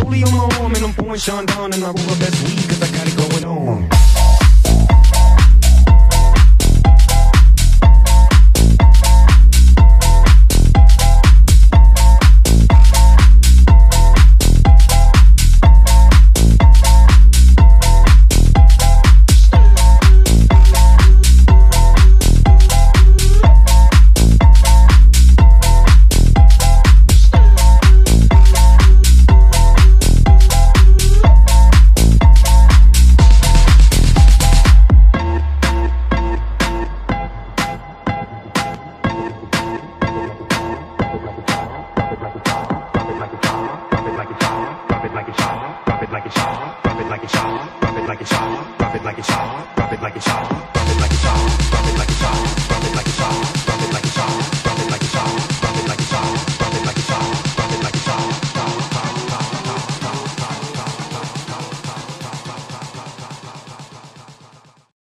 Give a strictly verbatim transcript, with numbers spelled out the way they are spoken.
rollie on my arm and I'm pouring Sean down and I roll the best weed cause I got it going on. like it's hot, drop it like it's hot, drop it like it's hot, drop it like it's hot, drop it like it's hot, drop it like it's hot.